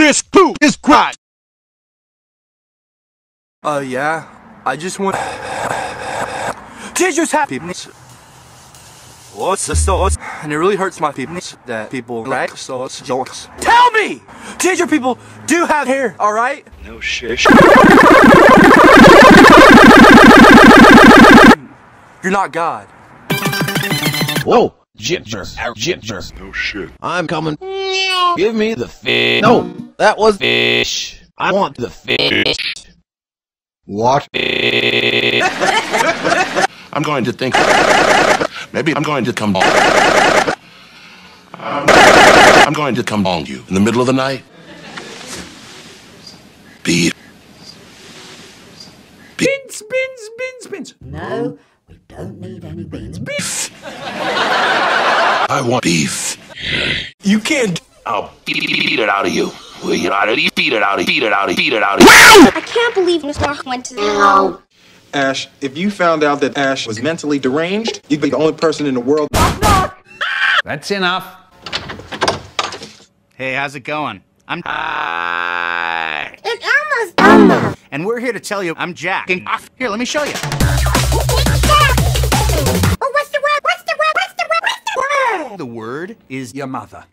This too is crime. Yeah. I just want... Teachers have peeps. What's the sauce? And it really hurts my peeps that people like sauce jokes. Tell me! Teacher people do have hair, alright? No shit. You're not God. Whoa! Ginger. Ginger. No shit. I'm coming. Give me the fish. No, that was fish. I want the fish. What? I'm going to think. Maybe I'm going to come on. I'm going to come on you in the middle of the night. Beans. Beans. No, we don't need any beans. Beef. I want beef. You can't... I'll beat it out of you. Will you not? Beat it out of you. I can't believe Mr. Rock went to the... Ash, if you found out that Ash was mentally deranged, you'd be the only person in the world. That's enough. Hey, how's it going? I'm It's almost... and we're here to tell you I'm Jack. Here, let me show you. Oh, what's the word? The word is your mother.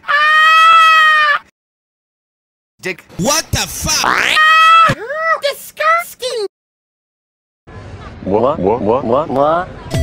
Dick. What the fuck? Disgusting. What?